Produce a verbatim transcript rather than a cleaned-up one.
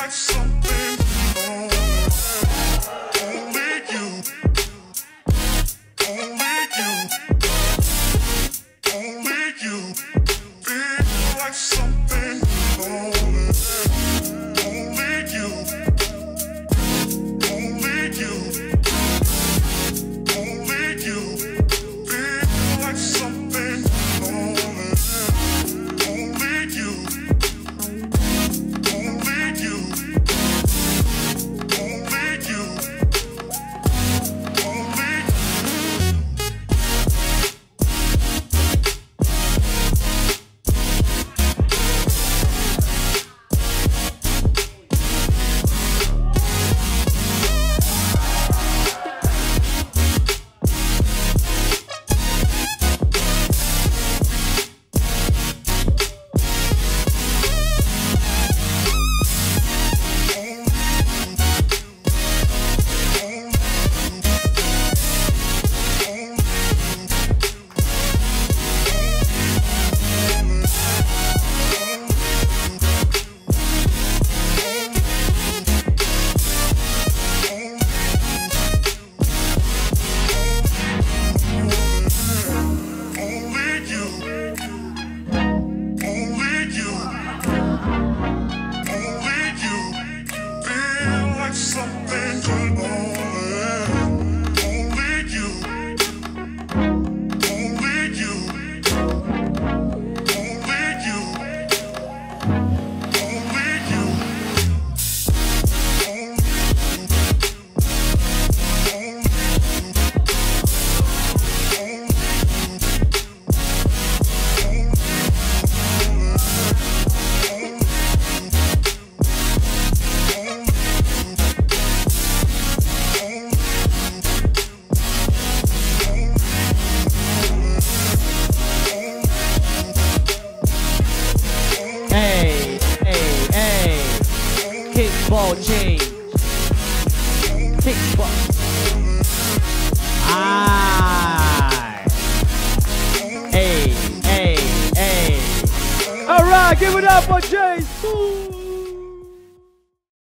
like something wrong. Only you, only you, only you feel like something wrong. Only you, only you, only you feel like something wrong. Only you, only you, only you, only something good on. Only you, only you, only you, only you, Hey, hey, hey, kickball change, kickball. Aye. Hey, hey, hey. All right, give it up for Jace.